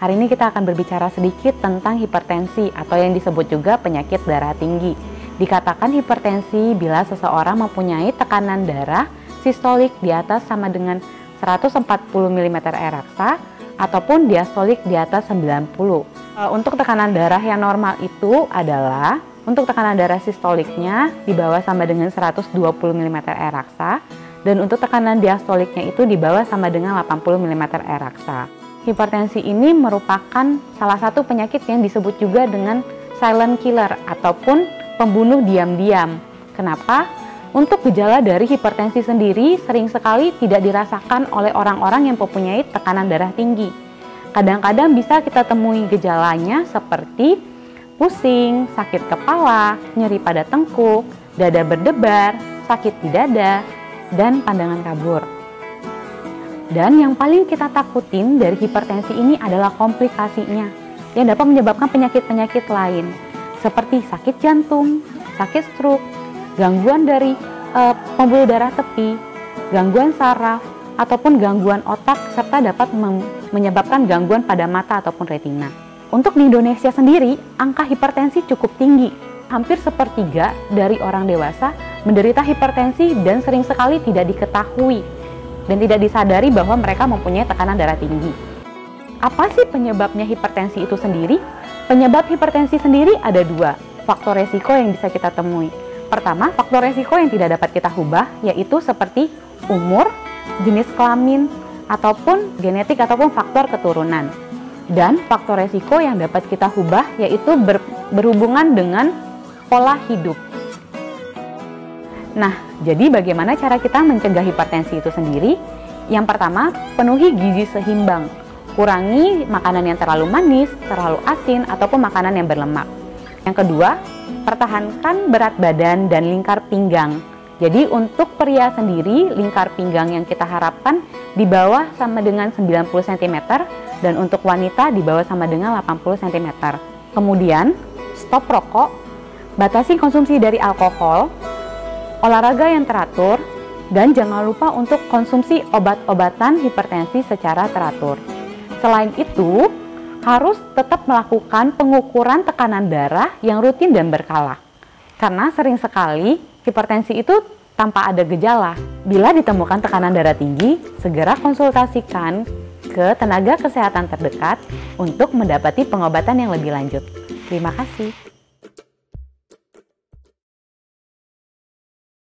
Hari ini kita akan berbicara sedikit tentang hipertensi atau yang disebut juga penyakit darah tinggi. Dikatakan hipertensi bila seseorang mempunyai tekanan darah sistolik di atas sama dengan 140 mm air raksa ataupun diastolik di atas 90. Untuk tekanan darah yang normal itu adalah untuk tekanan darah sistoliknya di bawah sama dengan 120 mm air raksa dan untuk tekanan diastoliknya itu di bawah sama dengan 80 mm air raksa. Hipertensi ini merupakan salah satu penyakit yang disebut juga dengan silent killer ataupun pembunuh diam-diam. Kenapa? Untuk gejala dari hipertensi sendiri sering sekali tidak dirasakan oleh orang-orang yang mempunyai tekanan darah tinggi. Kadang-kadang bisa kita temui gejalanya seperti pusing, sakit kepala, nyeri pada tengkuk, dada berdebar, sakit di dada, dan pandangan kabur. Dan yang paling kita takutin dari hipertensi ini adalah komplikasinya yang dapat menyebabkan penyakit-penyakit lain seperti sakit jantung, sakit stroke, gangguan dari pembuluh darah tepi, gangguan saraf, ataupun gangguan otak serta dapat menyebabkan gangguan pada mata ataupun retina. Untuk di Indonesia sendiri, angka hipertensi cukup tinggi. Hampir sepertiga dari orang dewasa menderita hipertensi dan sering sekali tidak diketahui dan tidak disadari bahwa mereka mempunyai tekanan darah tinggi. Apa sih penyebabnya hipertensi itu sendiri? Penyebab hipertensi sendiri ada dua faktor resiko yang bisa kita temui. Pertama, faktor resiko yang tidak dapat kita ubah yaitu seperti umur, jenis kelamin, ataupun genetik ataupun faktor keturunan. Dan faktor resiko yang dapat kita ubah yaitu berhubungan dengan pola hidup. Nah, jadi bagaimana cara kita mencegah hipertensi itu sendiri? Yang pertama, penuhi gizi seimbang. Kurangi makanan yang terlalu manis, terlalu asin, ataupun makanan yang berlemak. Yang kedua, pertahankan berat badan dan lingkar pinggang. Jadi untuk pria sendiri, lingkar pinggang yang kita harapkan di bawah sama dengan 90 cm dan untuk wanita di bawah sama dengan 80 cm. Kemudian, stop rokok, batasi konsumsi dari alkohol, olahraga yang teratur, dan jangan lupa untuk konsumsi obat-obatan hipertensi secara teratur. Selain itu, harus tetap melakukan pengukuran tekanan darah yang rutin dan berkala. Karena sering sekali hipertensi itu tanpa ada gejala. Bila ditemukan tekanan darah tinggi, segera konsultasikan ke tenaga kesehatan terdekat untuk mendapati pengobatan yang lebih lanjut. Terima kasih.